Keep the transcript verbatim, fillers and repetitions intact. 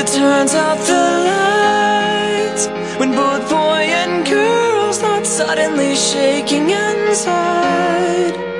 that turns out the lights, when both boy and girl start suddenly shaking inside.